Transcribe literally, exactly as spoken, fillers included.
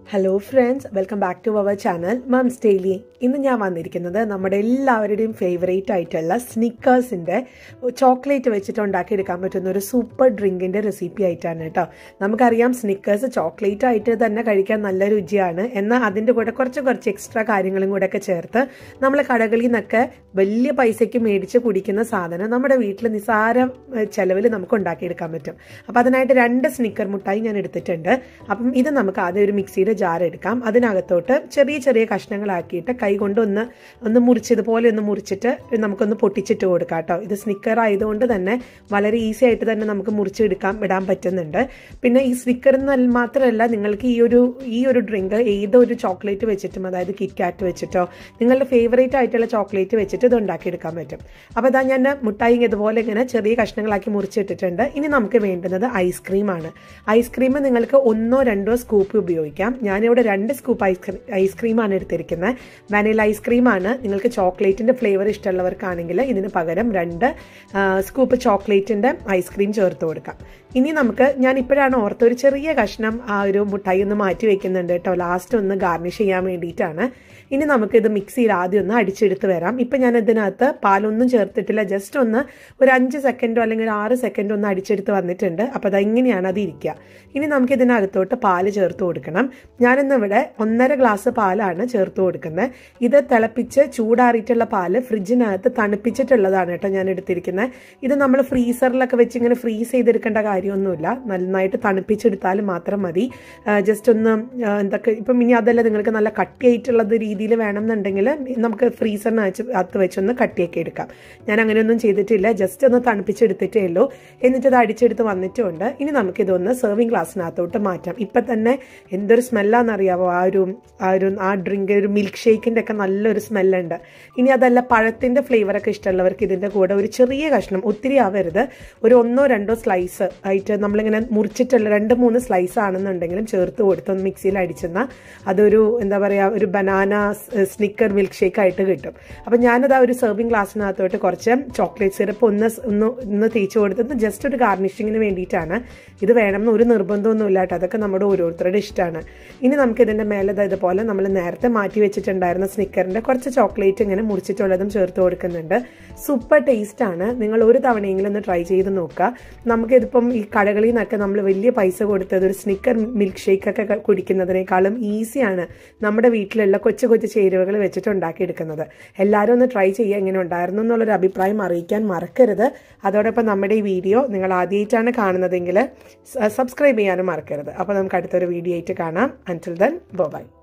Hello friends, welcome back to our channel Mom's Daily. ഇന്ന് ഞാൻ വന്നിരിക്കുന്നത് നമ്മുടെ എല്ലാവരുടെയും ഫേവറേറ്റ് ആയിട്ടുള്ള സ്നിക്കേഴ്സിന്റെ ചോക്ലേറ്റ് വെച്ചിട്ട് ഉണ്ടാക്കി എടുക്കാൻ പറ്റുന്ന ഒരു സൂപ്പർ ഡ്രിങ്കിന്റെ റെസിപ്പി ആയിട്ടാണ് കേട്ടോ. നമുക്കറിയാം സ്നിക്കേഴ്സ് ചോക്ലേറ്റ് ആയിട്ട് തന്നെ കഴിക്കാൻ നല്ല രുചിയാണ്. എന്നാൽ അതിന്റെ കൂടെ കുറച്ച് കുറച്ച് എക്സ്ട്രാ കാര്യങ്ങളും കൂടെ ഒക്കെ ചേർത്ത് നമ്മൾ കടകളിൽ നിന്നൊക്കെ വലിയ പൈസയ്ക്ക് മേടിച്ച് കുടിക്കുന്ന സാധനം നമ്മുടെ വീട്ടിൽ നിസാര ചെലവിൽ നമുക്ക് ഉണ്ടാക്കിയെടുക്കാൻ പറ്റും. അപ്പം അതിനായിട്ട് രണ്ട് സ്നിക്കർ മുട്ടായി ഞാൻ എടുത്തിട്ടുണ്ട്. അപ്പം ഇത് നമുക്ക് ആദ്യം ഒരു മിക്സിയുടെ ജാർ എടുക്കാം. അതിനകത്തോട്ട് ചെറിയ ചെറിയ കഷ്ണങ്ങളാക്കിയിട്ട് കൈ കൊണ്ട് ഒന്ന് ഒന്ന് മുറിച്ചതുപോലെ ഒന്ന് മുറിച്ചിട്ട് നമുക്കൊന്ന് പൊട്ടിച്ചിട്ട് കൊടുക്കാം കേട്ടോ. ഇത് സ്നിക്കർ ആയതുകൊണ്ട് തന്നെ വളരെ ഈസി ആയിട്ട് തന്നെ നമുക്ക് മുറിച്ചെടുക്കാൻ ഇടാൻ പറ്റുന്നുണ്ട്. പിന്നെ ഈ സ്നിക്കർ മാത്രമല്ല, നിങ്ങൾക്ക് ഈ ഒരു ഈ ഒരു ഡ്രിങ്ക് ഏതൊരു ചോക്ലേറ്റ് വെച്ചിട്ടും, അതായത് കിറ്റ്കാറ്റ് വെച്ചിട്ടോ നിങ്ങളുടെ ഫേവറേറ്റ് ആയിട്ടുള്ള ചോക്ലേറ്റ് വെച്ചിട്ട് ഇത് ഉണ്ടാക്കിയെടുക്കാൻ പറ്റും. അപ്പോൾ ഇതാ ഞാൻ മുട്ടായി ഇതുപോലെ ഇങ്ങനെ ചെറിയ കഷ്ണങ്ങളാക്കി മുറിച്ചിട്ടിട്ടുണ്ട്. ഇനി നമുക്ക് വേണ്ടുന്നത് ഐസ്ക്രീമാണ്. ഐസ്ക്രീം നിങ്ങൾക്ക് ഒന്നോ രണ്ടോ സ്കൂപ്പ് ഉപയോഗിക്കാം. ഞാനിവിടെ രണ്ട് സ്കൂപ്പ് ഐസ്ക്രീം ഐസ്ക്രീമാണ് എടുത്തിരിക്കുന്നത്. വാനില ഐസ്ക്രീമാണ്. നിങ്ങൾക്ക് ചോക്ലേറ്റിൻ്റെ ഫ്ലേവർ ഇഷ്ടമുള്ളവർക്കാണെങ്കിൽ ഇതിന് പകരം രണ്ട് സ്കൂപ്പ് ചോക്ലേറ്റിൻ്റെ ഐസ്ക്രീം ചേർത്ത് കൊടുക്കാം. ഇനി നമുക്ക് ഞാൻ ഇപ്പോഴാണ് ഓർത്ത് ഒരു ചെറിയ കഷ്ണം ആ ഒരു മുട്ടായി ഒന്ന് മാറ്റി വെക്കുന്നുണ്ട് കേട്ടോ, ലാസ്റ്റ് ഒന്ന് ഗാർണിഷ് ചെയ്യാൻ വേണ്ടിയിട്ടാണ്. ഇനി നമുക്കിത് മിക്സിയിൽ ആദ്യം ഒന്ന് അടിച്ചെടുത്ത് വരാം. ഇപ്പം ഞാൻ ഇതിനകത്ത് പാലൊന്നും ചേർത്തിട്ടില്ല, ജസ്റ്റ് ഒന്ന് ഒരു അഞ്ച് സെക്കൻഡോ അല്ലെങ്കിൽ ഒരു ആറ് സെക്കൻഡോ ഒന്ന് അടിച്ചെടുത്ത് വന്നിട്ടുണ്ട്. അപ്പോൾ അതെങ്ങനെയാണ് അത് ഇരിക്കുക. ഇനി നമുക്ക് ഇതിനകത്തോട്ട് പാല് ചേർത്ത് കൊടുക്കണം. ഞാനിന്നിവിടെ ഒന്നര ഗ്ലാസ് പാലാണ് ചേർത്ത് കൊടുക്കുന്നത്. ഇത് തിളപ്പിച്ച് ചൂടാറിയിട്ടുള്ള പാല് ഫ്രിഡ്ജിനകത്ത് തണുപ്പിച്ചിട്ടുള്ളതാണ് കേട്ടോ ഞാൻ എടുത്തിരിക്കുന്നത്. ഇത് നമ്മൾ ഫ്രീസറിലൊക്കെ വെച്ച് ഇങ്ങനെ ഫ്രീസ് ചെയ്തെടുക്കേണ്ട കാര്യമൊന്നുമില്ല, നന്നായിട്ട് തണുപ്പിച്ചെടുത്താൽ മാത്രം മതി. ജസ്റ്റ് ഒന്ന് എന്തൊക്കെ ഇപ്പം ഇനി അതല്ല നിങ്ങൾക്ക് നല്ല കട്ടിയായിട്ടുള്ളത് രീതിയിൽ വേണമെന്നുണ്ടെങ്കിൽ നമുക്ക് ഫ്രീസറിന് അകത്ത് വെച്ചൊന്ന് കട്ടിയൊക്കെ എടുക്കാം. ഞാൻ അങ്ങനെയൊന്നും ചെയ്തിട്ടില്ല, ജസ്റ്റ് ഒന്ന് തണുപ്പിച്ചെടുത്തിട്ടേ ഉള്ളൂ. എന്നിട്ട് ഇത് അടിച്ചെടുത്ത് വന്നിട്ടുണ്ട്. ഇനി നമുക്കിതൊന്ന് സെർവിങ് ഗ്ലാസ്സിനകത്തോട്ട് മാറ്റാം. ഇപ്പം തന്നെ എന്തൊരു സ്മെല്ലാണെന്നറിയാവോ ആ ഒരു ആ ഒരു ആ ഡ്രിങ്ക്, ഒരു മിൽക്ക് ഷേക്കിൻ്റെ ഒക്കെ നല്ലൊരു സ്മെല്ലുണ്ട്. ഇനി അതല്ല പഴത്തിൻ്റെ ഫ്ലേവറൊക്കെ ഇഷ്ടമുള്ളവർക്ക് ഇതിൻ്റെ കൂടെ ഒരു ചെറിയ കഷ്ണം, ഒത്തിരി ആവരുത്, ഒരു ഒന്നോ രണ്ടോ സ്ലൈസ് ആയിട്ട് നമ്മളിങ്ങനെ മുറിച്ചിട്ടുള്ള രണ്ട് മൂന്ന് സ്ലൈസ് ആണെന്നുണ്ടെങ്കിലും ചേർത്ത് കൊടുത്തൊന്ന് മിക്സിയിൽ അടിച്ചെന്നാൽ അതൊരു എന്താ പറയുക ഒരു ബനാന സ്നിക്കർ മിൽക്ക് ഷേക്ക് ആയിട്ട് കിട്ടും. അപ്പം ഞാനത് ആ ഒരു സെർവിങ് ഗ്ലാസ്സിനകത്തോട്ട് കുറച്ച് ചോക്ലേറ്റ് സിറപ്പ് ഒന്ന് ഒന്ന് ഒന്ന് തേച്ച് കൊടുത്തത് ജസ്റ്റ് ഒരു ഗാർണിഷിങ്ങിന് വേണ്ടിയിട്ടാണ്. ഇത് വേണമെന്ന് ഒരു നിർബന്ധമൊന്നും ഇല്ല കേട്ടോ, അതൊക്കെ നമ്മുടെ ഓരോരുത്തരുടെ ഇഷ്ടമാണ്. ഇനി നമുക്ക് ഇതിൻ്റെ മേലെ ഇതുപോലെ നമ്മൾ നേരത്തെ മാറ്റി വെച്ചിട്ടുണ്ടായിരുന്ന സ്നിക്കറിൻ്റെ കുറച്ച് ചോക്ലേറ്റ് ഇങ്ങനെ മുറിച്ചിട്ടുള്ളതും ചേർത്ത് കൊടുക്കുന്നുണ്ട്. സൂപ്പർ ടേസ്റ്റ് ആണ്. നിങ്ങൾ ഒരു തവണയെങ്കിലും ഒന്ന് ട്രൈ ചെയ്ത് നോക്കുക. നമുക്കിതിപ്പം ഈ കടകളിൽ നിന്നൊക്കെ നമ്മൾ വലിയ പൈസ കൊടുത്തത് ഒരു സ്നിക്കർ മിൽക്ക് ഷേക്കൊക്കെ കുടിക്കുന്നതിനേക്കാളും ഈസിയാണ് നമ്മുടെ വീട്ടിലുള്ള കൊച്ചു കൊച്ചു ചേരുവകൾ വെച്ചിട്ട് ഉണ്ടാക്കിയെടുക്കുന്നത്. എല്ലാവരും ഒന്ന് ട്രൈ ചെയ്യുക, എങ്ങനെ ഉണ്ടായിരുന്നു എന്നുള്ളൊരു അഭിപ്രായം അറിയിക്കാൻ മറക്കരുത്. അതോടൊപ്പം നമ്മുടെ ഈ വീഡിയോ നിങ്ങൾ ആദ്യമായിട്ടാണ് കാണുന്നതെങ്കിൽ സബ്സ്ക്രൈബ് ചെയ്യാനും മറക്കരുത്. അപ്പോൾ നമുക്ക് അടുത്തൊരു വീഡിയോ ആയിട്ട് കാണാം. Until then by.